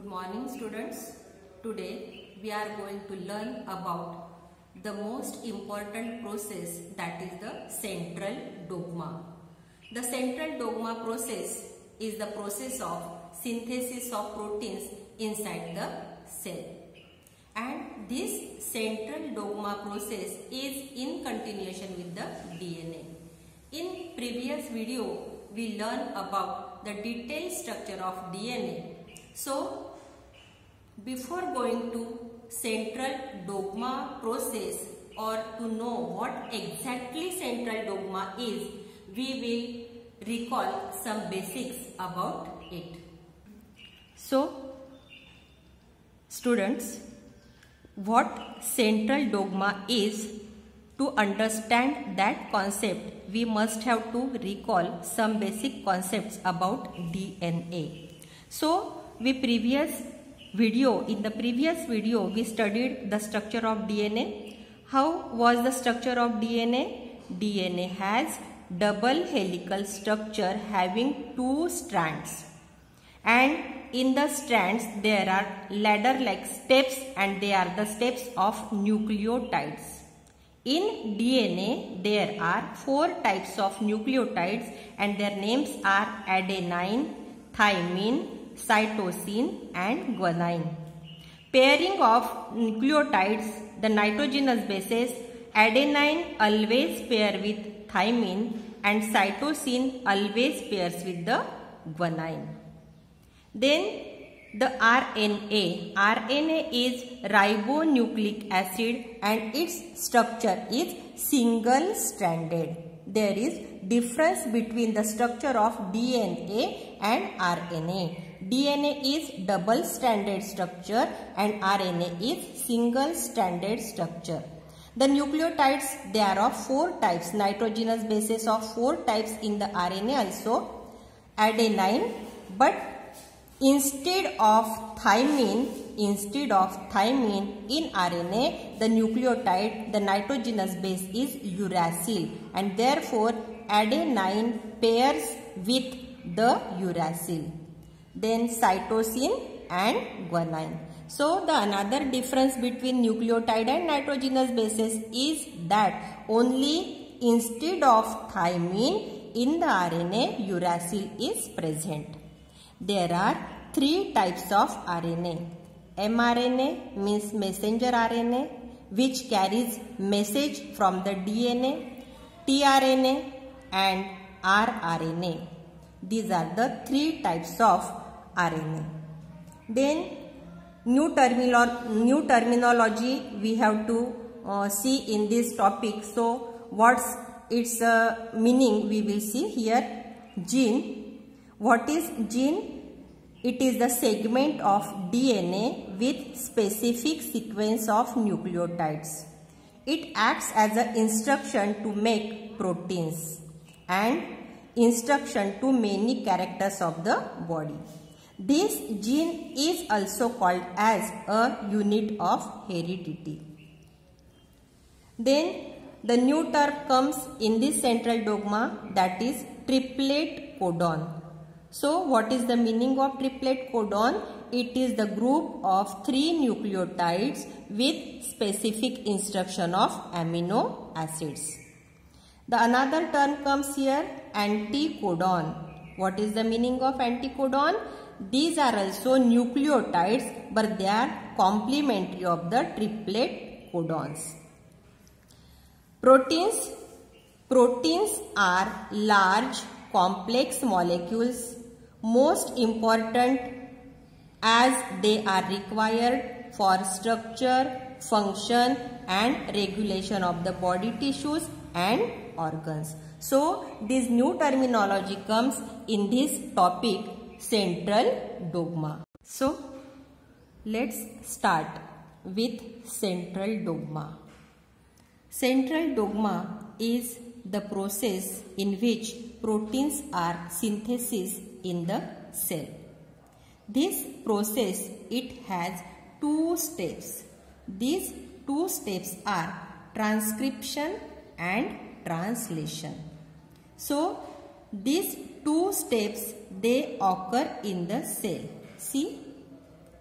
morning students. Today we are going to learn about the most important process, that is the central dogma. The central dogma process is the process of synthesis of proteins inside the cell. And this central dogma process is in continuation with the DNA. In previous video we learned about the detailed structure of DNA. So before going to central dogma process or to know what exactly central dogma is, we will recall some basics about it. So students, what central dogma is, to understand that concept we must have to recall some basic concepts about DNA. So in the previous video we studied the structure of DNA. How was the structure of DNA? DNA has double helical structure having two strands, and in the strands there are ladder like steps, and they are the steps of nucleotides. In DNA there are four types of nucleotides, and their names are adenine, thymine, cytosine and guanine. Pairing of nucleotides, the nitrogenous bases, adenine always pair with thymine and cytosine always pairs with the guanine. Then the RNA. RNA is ribonucleic acid and its structure is single stranded. There is difference between the structure of DNA and RNA. DNA is double stranded structure and RNA is single stranded structure. The nucleotides, they are of four types, nitrogenous bases of four types in the RNA also. Adenine, but instead of thymine in RNA, the nucleotide, the nitrogenous base is uracil, and therefore adenine pairs with the uracil. Then cytosine and guanine. So the another difference between nucleotide and nitrogenous bases is that only instead of thymine in the RNA, uracil is present. There are three types of RNA. mRNA means messenger RNA, which carries message from the DNA, tRNA and rRNA. These are the three types of RNA. Then new terminology we have to see in this topic. So what's its meaning we will see here. Gene. What is gene? It is the segment of DNA with specific sequence of nucleotides. It acts as an instruction to make proteins and instruction to many characters of the body. This gene is also called as a unit of heredity. Then the new term comes in this central dogma, that is triplet codon. So what is the meaning of triplet codon? It is the group of three nucleotides with specific instruction of amino acids. The another term comes here, anticodon. What is the meaning of anticodon? These are also nucleotides, but they are complementary of the triplet codons. Proteins. Proteins are large complex molecules, most important as they are required for structure, function and regulation of the body tissues and organs. So this new terminology comes in this topic, central dogma. So let's start with central dogma. Central dogma is the process in which proteins are synthesized in the cell. This process, it has two steps. These two steps are transcription and translation. So these two steps, they occur in the cell. See,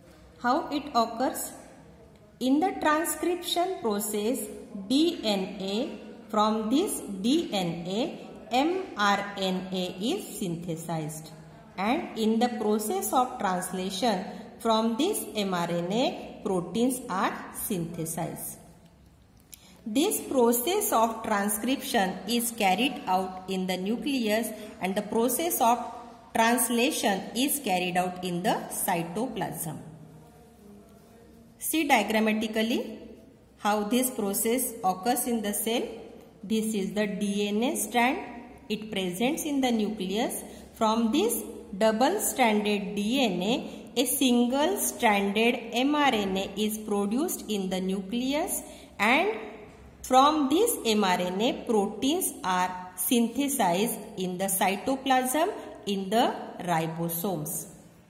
How it occurs? In the transcription process, DNA, from this DNA, mRNA is synthesized. And in the process of translation, from this mRNA, proteins are synthesized. This process of transcription is carried out in the nucleus, and the process of translation is carried out in the cytoplasm. See diagrammatically how this process occurs in the cell. This is the DNA strand. It presents in the nucleus. From this double-stranded DNA, a single-stranded mRNA is produced in the nucleus, and from this mRNA, proteins are synthesized in the cytoplasm in the ribosomes.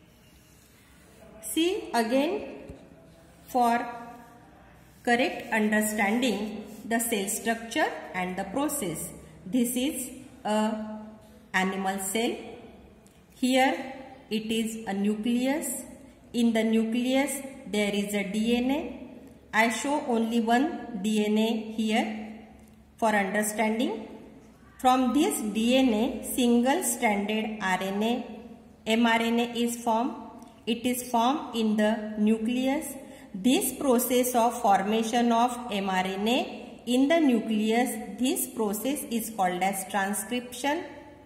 See again, for correct understanding the cell structure and the process. This is a animal cell. Here it is a nucleus. In the nucleus there is a DNA. I show only one DNA here for understanding. From this DNA, single-stranded mRNA is formed. It is formed in the nucleus. This process of formation of mRNA in the nucleus, this process is called as transcription.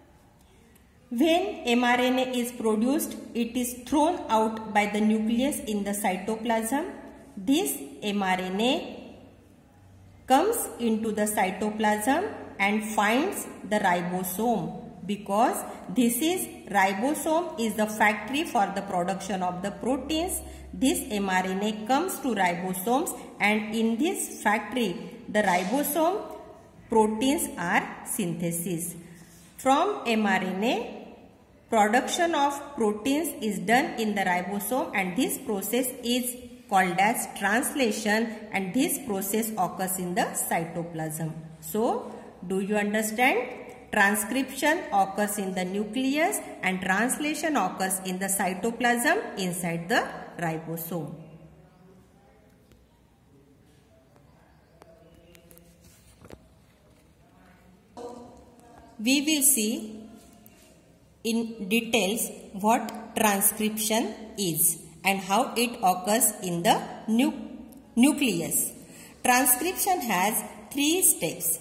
When mRNA is produced, it is thrown out by the nucleus in the cytoplasm. This mRNA comes into the cytoplasm and finds the ribosome, because ribosome is the factory for the production of the proteins. This mRNA comes to ribosomes, and in this factory, the ribosome, proteins are synthesis. From mRNA, production of proteins is done in the ribosome, and this process is called as translation, and this process occurs in the cytoplasm. So, do you understand? Transcription occurs in the nucleus and translation occurs in the cytoplasm inside the ribosome. We will see in details what transcription is and how it occurs in the nucleus. Transcription has 3 steps.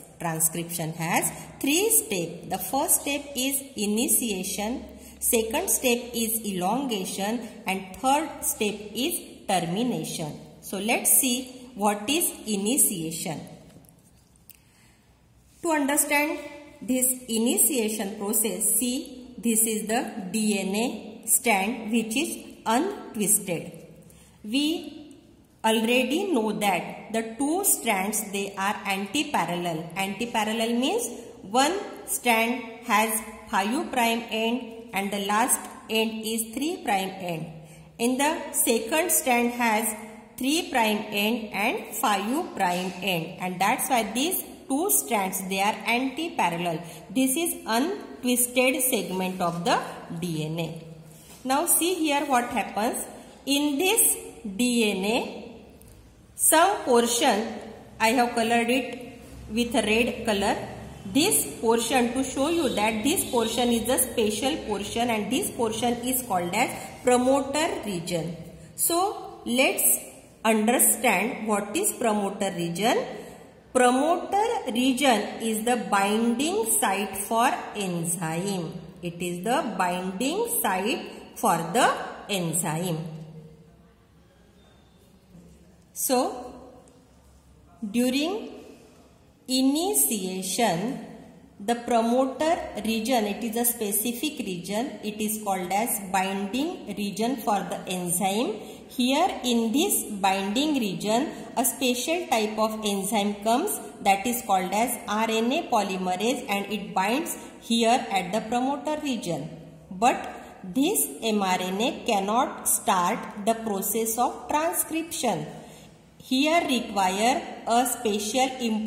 The first step is initiation, second step is elongation, and third step is termination. So let's see what is initiation. To understand this initiation process, see, this is the DNA strand which is untwisted. We already know that the 2 strands, they are anti-parallel. Anti-parallel means one strand has 5' end and the last end is 3' end. In the second strand has 3' end and 5' end, and that's why these 2 strands, they are anti-parallel. This is untwisted segment of the DNA. Now see here what happens. In this DNA, some portion, I have colored it with a red color. This portion, to show you that this portion is a special portion, and this portion is called as promoter region. So let's understand what is promoter region. Promoter region is the binding site for enzyme. It is the binding site for the enzyme. So, during initiation, the promoter region, it is a specific region. It is called as binding region for the enzyme. Here in this binding region, a special type of enzyme comes, that is called as RNA polymerase, and it binds here at the promoter region. But this mRNA cannot start the process of transcription. Here require a special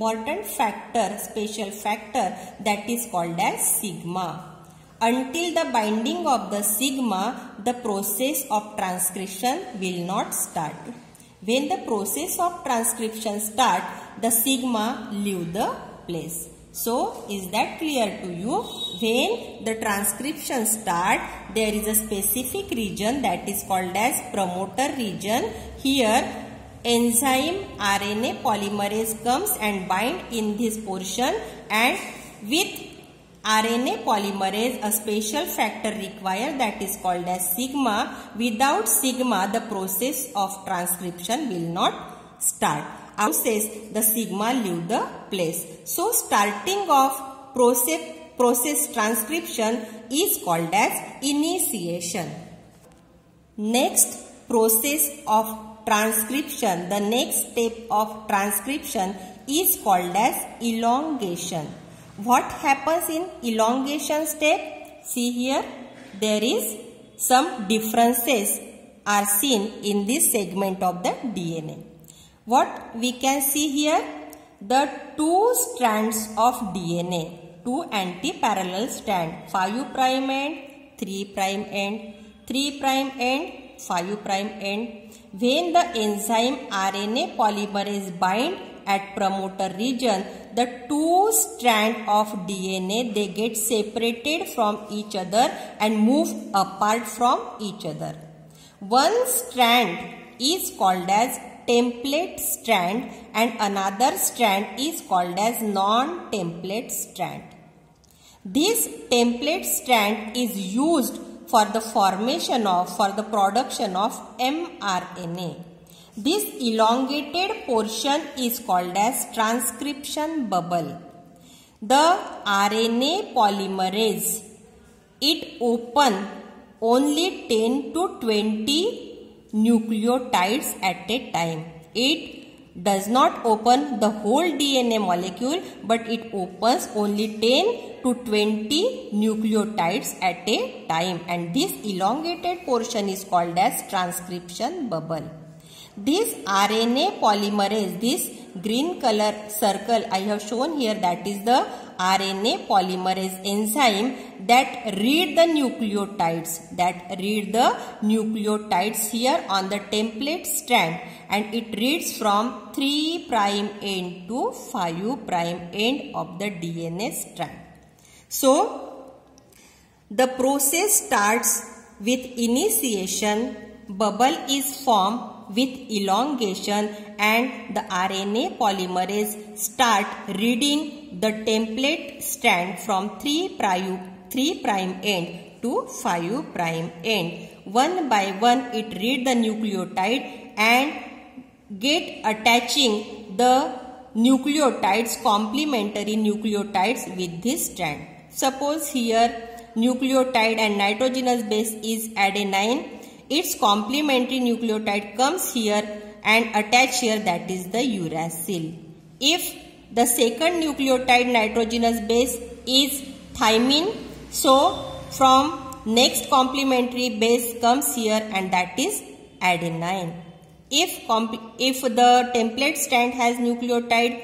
factor that is called as sigma. Until the binding of the sigma, the process of transcription will not start. When the process of transcription start, the sigma leave the place. So, is that clear to you? When the transcription start, there is a specific region that is called as promoter region. Here, enzyme RNA polymerase comes and bind in this portion, and with RNA polymerase, a special factor required that is called as sigma. Without sigma, the process of transcription will not start. Process, the sigma leave the place. So, starting of process transcription is called as initiation. Next process of transcription, the next step of transcription is called as elongation. What happens in elongation step? See here, there is some differences are seen in this segment of the DNA. What we can see here? The two strands of DNA, two anti-parallel strands, 5' end, 3' end, 3' end, 5' end. When the enzyme RNA polymerase bind at promoter region, the two strands of DNA, they get separated from each other and move apart from each other. One strand is called as template strand and another strand is called as non-template strand. This template strand is used for the production of mRNA. This elongated portion is called as transcription bubble. The RNA polymerase, it open only 10 to 20 nucleotides at a time. It does not open the whole DNA molecule, but it opens only 10 to 20 nucleotides at a time, and this elongated portion is called as transcription bubble. This RNA polymerase, this green color circle I have shown here, that is the RNA polymerase enzyme that read the nucleotides, here on the template strand, and it reads from 3' end to 5' end of the DNA strand. So, the process starts with initiation, bubble is formed with elongation, and the RNA polymerase start reading the template strand from 3' end to 5' end. One by one it read the nucleotide and get attaching the nucleotides, complementary nucleotides with this strand. Suppose here nucleotide and nitrogenous base is adenine. Its complementary nucleotide comes here and attach here, that is the uracil. If the second nucleotide nitrogenous base is thymine, so from next complementary base comes here and that is adenine. If the template strand has nucleotide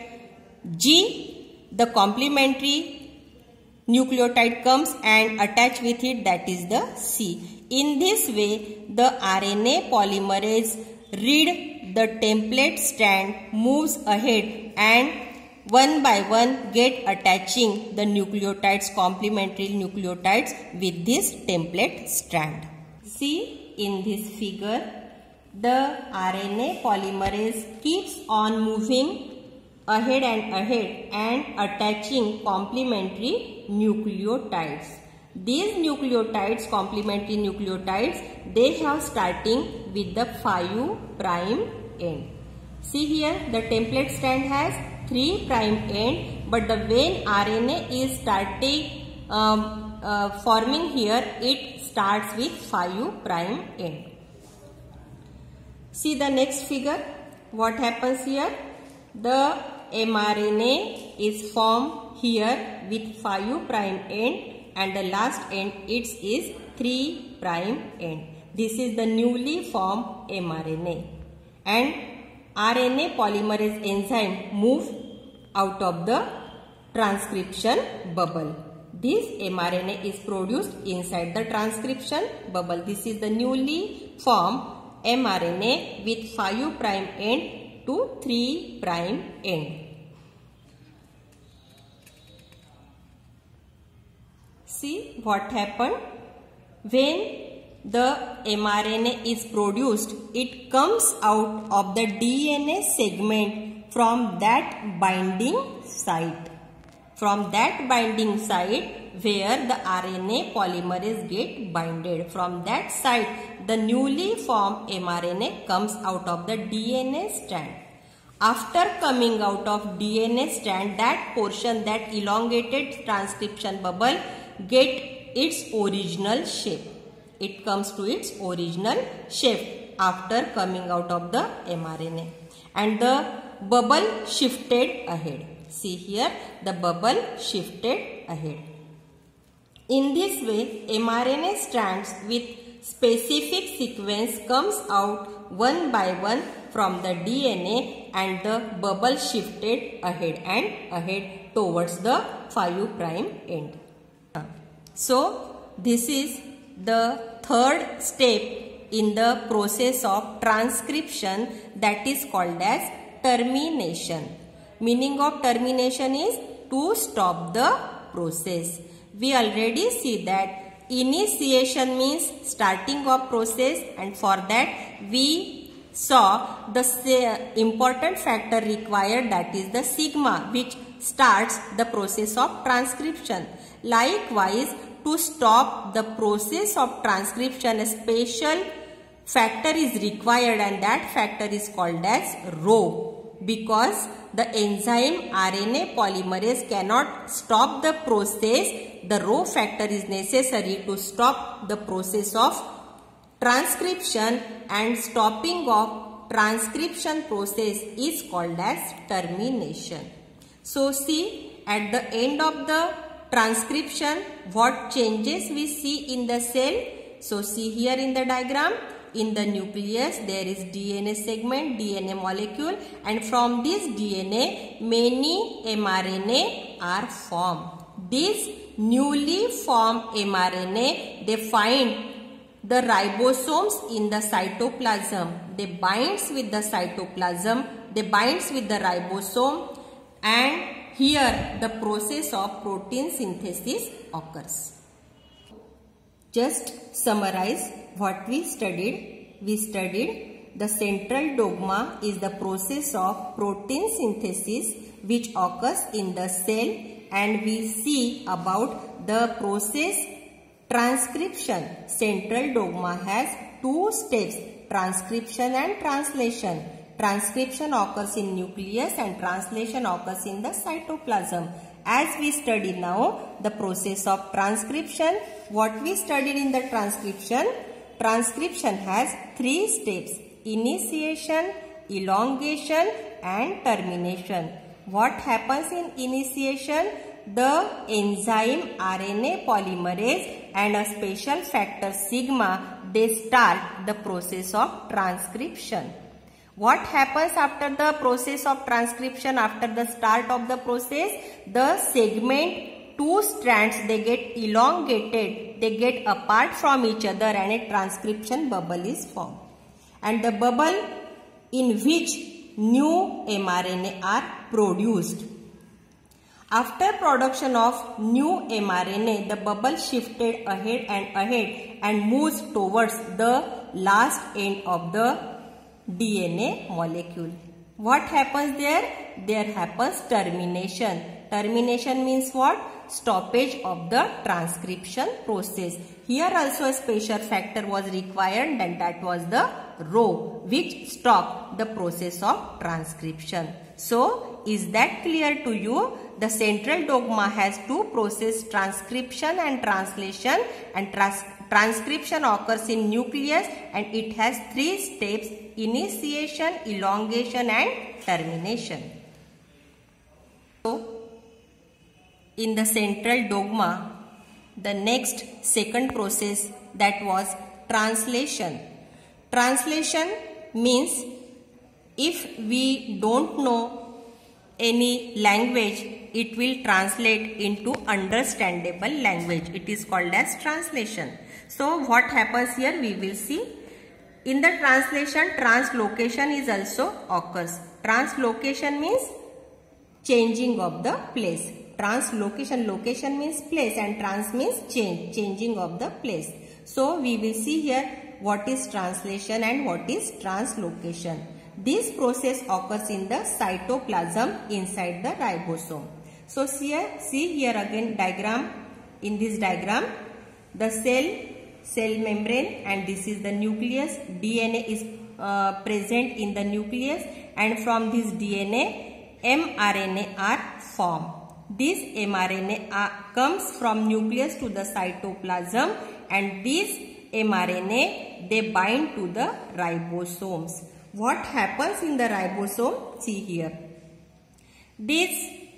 G, the complementary nucleotide comes and attach with it, that is the C. In this way, the RNA polymerase read the template strand, moves ahead, and one by one get attaching the nucleotides, complementary nucleotides with this template strand. See in this figure, the RNA polymerase keeps on moving ahead and attaching complementary nucleotides. These nucleotides, complementary nucleotides, they have starting with the 5' end. See here, the template strand has 3' end, but when RNA is starting forming here, it starts with 5' end. See the next figure. What happens here? The mRNA is formed here with 5' end, and the last end its is 3' end. This is the newly formed mRNA, and RNA polymerase enzyme move out of the transcription bubble. This mRNA is produced inside the transcription bubble. This is the newly formed mRNA with 5' end to 3' end. See what happened? When the mRNA is produced, it comes out of the DNA segment from that binding site. From that binding site where the RNA polymerase get binded. From that site, the newly formed mRNA comes out of the DNA strand. After coming out of DNA strand, that portion, that elongated transcription bubble get its original shape. It comes to its original shape after coming out of the mRNA. And the bubble shifted ahead. See here, the bubble shifted ahead. In this way, mRNA strands with specific sequence comes out one by one from the DNA, and the bubble shifted ahead and ahead towards the 5' end. So, this is the third step in the process of transcription, that is called as termination. Meaning of termination is to stop the process. We already see that initiation means starting of process, and for that we saw the important factor required, that is the sigma, which starts the process of transcription. Likewise, to stop the process of transcription, a special factor is required, and that factor is called as Rho. Because the enzyme RNA polymerase cannot stop the process, the Rho factor is necessary to stop the process of transcription, and stopping of transcription process is called as termination. So see, at the end of the transcription, what changes we see in the cell? So see here in the diagram, in the nucleus there is DNA segment, DNA molecule, and from this DNA many mRNA are formed. This newly formed mRNA, they find the ribosomes in the cytoplasm. They binds with the cytoplasm, they binds with the ribosome, and here the process of protein synthesis occurs. Just summarize what we studied. We studied the central dogma is the process of protein synthesis which occurs in the cell, and we see about the process transcription. Central dogma has two steps, transcription and translation. Transcription occurs in nucleus and translation occurs in the cytoplasm. As we study now the process of transcription, what we studied in the transcription? Transcription has three steps: initiation, elongation and termination. What happens in initiation? The enzyme RNA polymerase and a special factor sigma, they start the process of transcription. What happens after the process of transcription, after the start of the process? The segment, two strands, they get elongated, they get apart from each other, and a transcription bubble is formed. And the bubble in which new mRNA are produced. After production of new mRNA, the bubble shifted ahead and moves towards the last end of the DNA molecule. What happens there? There happens termination. Termination means what? Stoppage of the transcription process. Here also a special factor was required, and that was the Rho, which stopped the process of transcription. So, is that clear to you? The central dogma has two processes, transcription and translation, and transcription occurs in nucleus, and it has three steps: initiation, elongation and termination. So, in the central dogma, the next second process, that was translation. Translation means if we don't know any language, it will translate into understandable language. It is called as translation. So what happens here, we will see. In the translation, translocation is also occurs. Translocation means changing of the place. Translocation, location means place and trans means change, changing of the place. So we will see here what is translation and what is translocation. This process occurs in the cytoplasm inside the ribosome. So see here again diagram. In this diagram, the cell membrane, and this is the nucleus. DNA is present in the nucleus, and from this DNA, mRNA are formed. This mRNA comes from nucleus to the cytoplasm, and this mRNA, they bind to the ribosomes. What happens in the ribosome? See here. This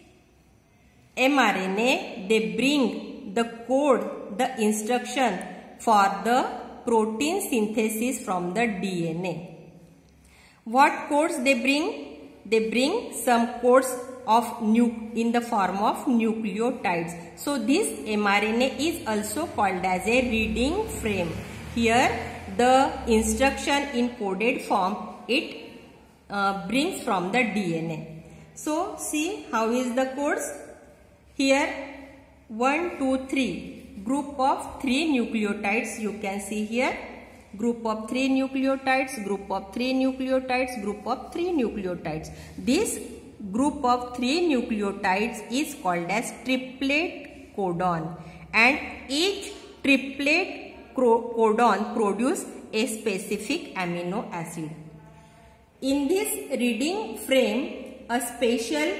mRNA, they bring the code, the instruction for the protein synthesis from the DNA. What codes they bring? They bring some codes of in the form of nucleotides. So this mRNA is also called as a reading frame. Here the instruction in coded form, it brings from the DNA. So see how is the codes. Here 1, 2, 3. Group of 3 nucleotides you can see here. Group of 3 nucleotides, group of 3 nucleotides, group of 3 nucleotides. This group of 3 nucleotides is called as triplet codon, and each triplet codon produce a specific amino acid. In this reading frame, a special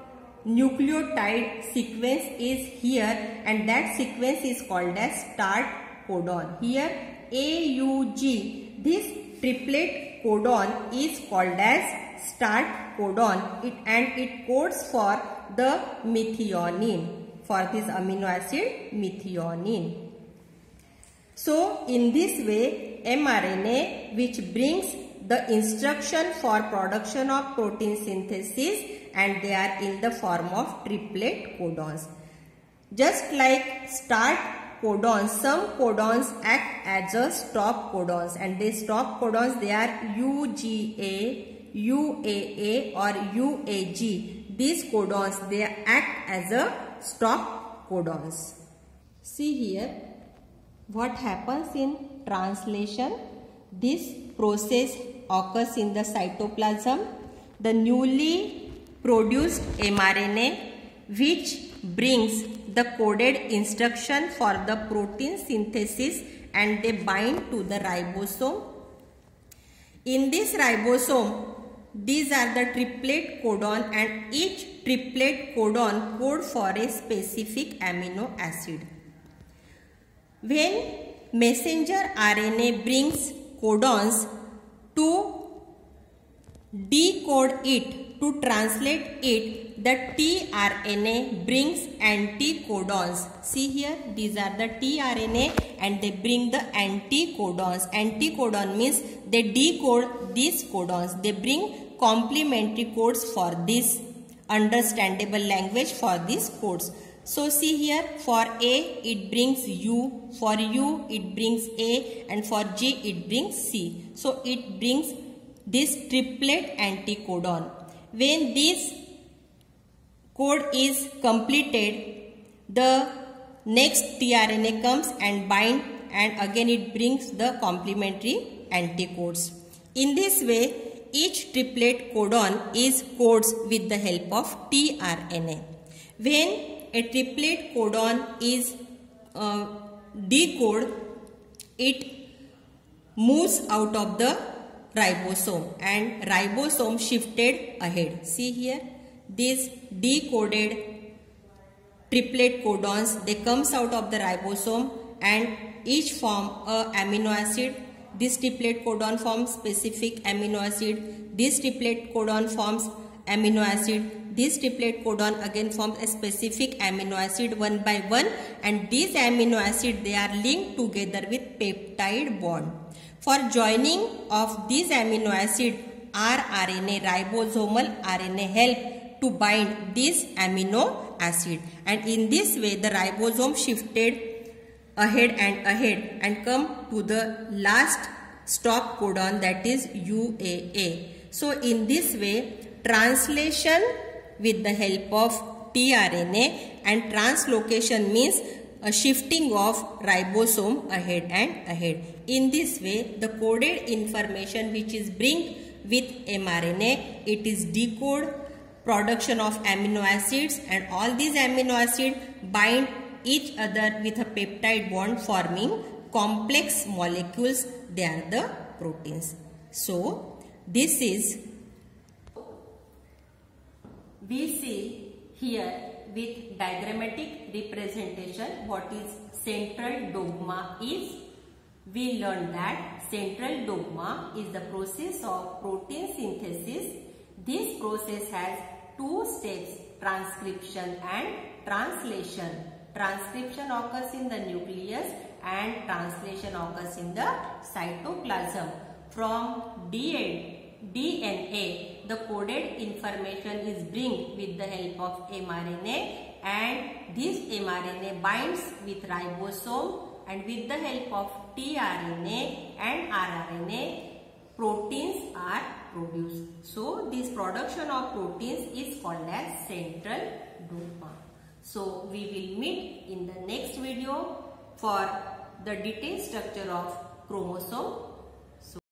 nucleotide sequence is here, and that sequence is called as start codon. Here AUG, this triplet codon is called as start codon, and it codes for the methionine, for this amino acid methionine. So in this way, mRNA, which brings the instruction for production of protein synthesis, and they are in the form of triplet codons. Just like start codons, some codons act as a stop codons, and these stop codons, they are UGA, UAA or UAG. These codons, they act as a stop codons. See here what happens in translation. This process occurs in the cytoplasm. The newly produced mRNA, which brings the coded instruction for the protein synthesis, and they bind to the ribosome. In this ribosome, these are the triplet codon, and each triplet codon code for a specific amino acid. When messenger RNA brings codons to decode it, to translate it, the tRNA brings anticodons. See here, these are the tRNA, and they bring the anticodons. Anticodon means they decode these codons. They bring complementary codes for this understandable language for these codes. So see here, for A it brings U, for U it brings A, and for G it brings C. So it brings this triplet anticodon. When this code is completed, the next tRNA comes and bind, and again it brings the complementary anticodes. In this way, each triplet codon is codes with the help of tRNA. When a triplet codon is decoded, it moves out of the ribosome, and ribosome shifted ahead. See here, these decoded triplet codons, they comes out of the ribosome and each form a amino acid. This triplet codon forms specific amino acid. This triplet codon forms amino acid. This triplet codon again forms a specific amino acid one by one, and these amino acid, they are linked together with peptide bond. For joining of these amino acid, rRNA, ribosomal RNA help to bind this amino acid, and in this way the ribosome shifted ahead and come to the last stop codon, that is UAA. So in this way translation with the help of tRNA, and translocation means a shifting of ribosome ahead and ahead. In this way the coded information which is bring with mRNA, it is decode production of amino acids, and all these amino acids bind each other with a peptide bond forming complex molecules. They are the proteins. So this is, we see here with diagrammatic representation what is central dogma is. We learned that central dogma is the process of protein synthesis. This process has two steps, transcription and translation. Transcription occurs in the nucleus and translation occurs in the cytoplasm. From DNA, the coded information is bring with the help of mRNA, and this mRNA binds with ribosome, and with the help of tRNA and rRNA, proteins are produced. So this production of proteins is called as central dogma. So we will meet in the next video for the detailed structure of chromosome.